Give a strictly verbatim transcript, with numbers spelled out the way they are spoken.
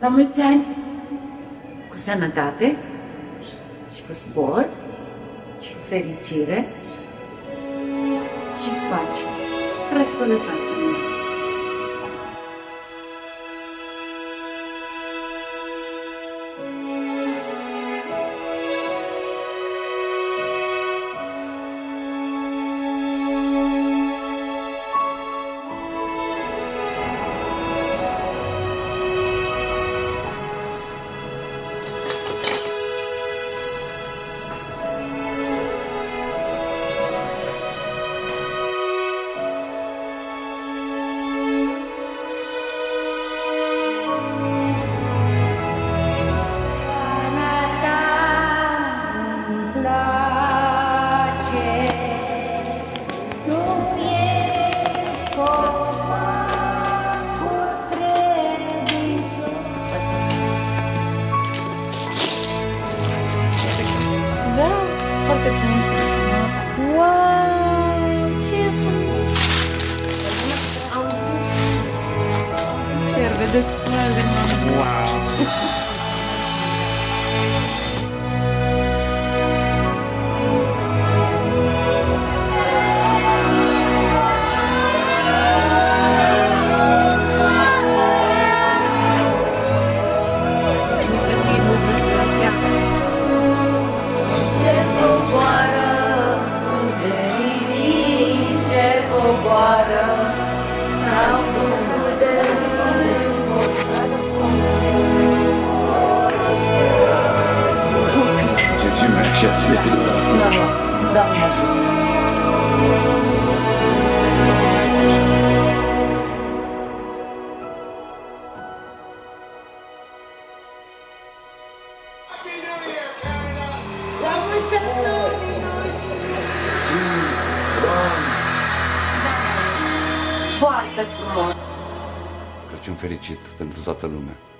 La mulți ani, cu sănătate și cu spor și cu fericire și cu pace. Restul le facem noi. Da, foarte frumos. Wow, ce frumos! Chiar vedeți spune de mamă. Wow! Da, da, da, foarte frumos! Crăciun fericit pentru toată lumea!